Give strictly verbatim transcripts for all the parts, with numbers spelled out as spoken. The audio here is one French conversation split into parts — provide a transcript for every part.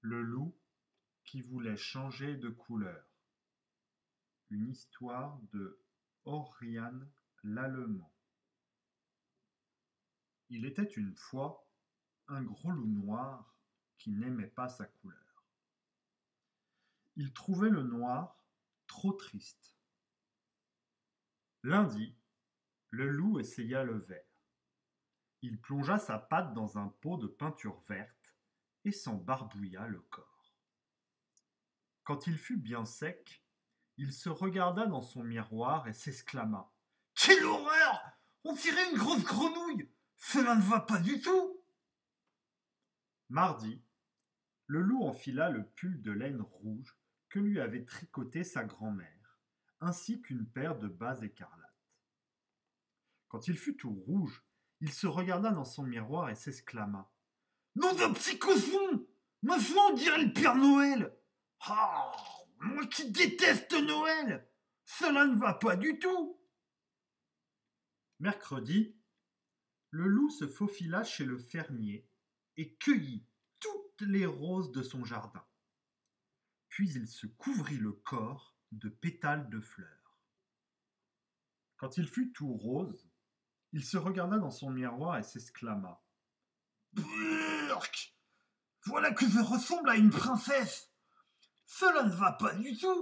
Le loup qui voulait changer de couleur. Une histoire de Oriane Lallemand. Il était une fois un gros loup noir qui n'aimait pas sa couleur. Il trouvait le noir trop triste. Lundi, le loup essaya le vert. Il plongea sa patte dans un pot de peinture verte et s'en barbouilla le corps. Quand il fut bien sec, il se regarda dans son miroir et s'exclama : « Quelle horreur ! On dirait une grosse grenouille ! Cela ne va pas du tout !» Mardi, le loup enfila le pull de laine rouge que lui avait tricoté sa grand-mère, ainsi qu'une paire de bas écarlates. Quand il fut tout rouge, il se regarda dans son miroir et s'exclama : « Nom de petit cochon ! Maintenant on dirait le Père Noël ! Ah, moi qui déteste Noël ! Cela ne va pas du tout !» Mercredi, le loup se faufila chez le fermier et cueillit toutes les roses de son jardin. Puis il se couvrit le corps de pétales de fleurs. Quand il fut tout rose, il se regarda dans son miroir et s'exclama : « Burk ! Voilà que je ressemble à une princesse ! Cela ne va pas du tout !»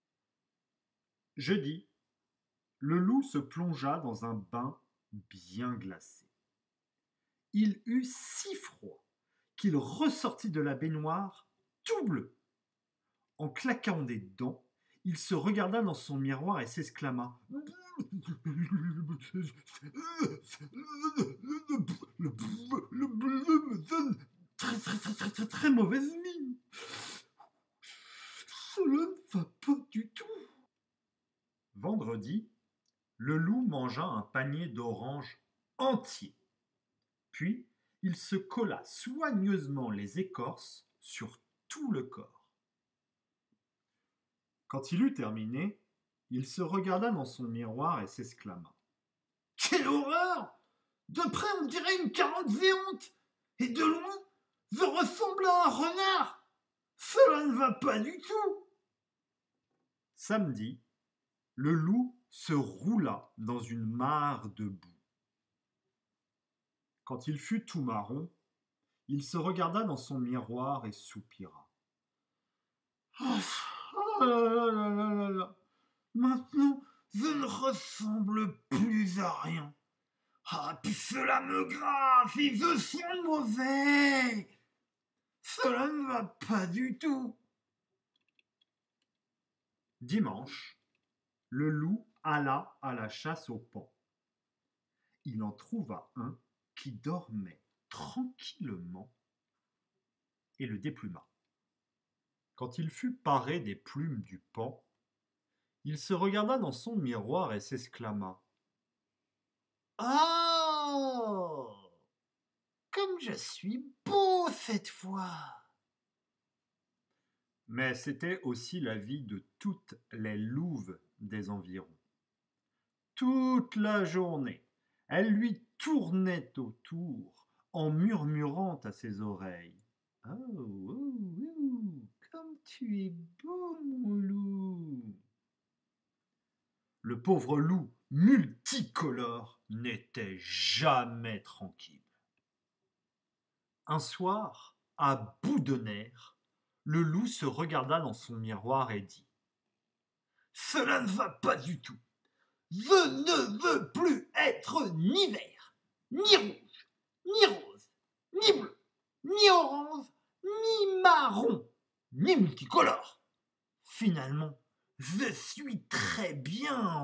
Jeudi, le loup se plongea dans un bain bien glacé. Il eut si froid qu'il ressortit de la baignoire tout bleu. En claquant des dents, il se regarda dans son miroir et s'exclama : « Le bleu me donne très très très très très très mauvaise mine. Cela ne va pas du tout. » Vendredi, le loup mangea un panier d'oranges entier. Puis, il se colla soigneusement les écorces sur tout le corps. Quand il eut terminé, il se regarda dans son miroir et s'exclama : « Quelle horreur ! De près, on dirait une carotte géante, et de loin, je ressemble à un renard. Cela ne va pas du tout. » Samedi, le loup se roula dans une mare de boue. Quand il fut tout marron, il se regarda dans son miroir et soupira. « Oh là là là là là. Maintenant, je ne ressemble plus à rien. Ah, puis cela me grave et je sens mauvais. Cela ne va pas du tout. » Dimanche, le loup alla à la chasse au paon. Il en trouva un qui dormait tranquillement et le dépluma. Quand il fut paré des plumes du paon, il se regarda dans son miroir et s'exclama : « Oh ! Comme je suis beau cette fois !» Mais c'était aussi la vie de toutes les louves des environs. Toute la journée, elles lui tournaient autour en murmurant à ses oreilles : « Oh, oh, oh, comme tu es beau, mon loup !» Le pauvre loup multicolore n'était jamais tranquille. Un soir, à bout de nerfs, le loup se regarda dans son miroir et dit : « Cela ne va pas du tout. Je ne veux plus être ni vert, ni rouge, ni rose, ni bleu, ni orange, ni marron, ni multicolore. Finalement, je suis très bien en loup. »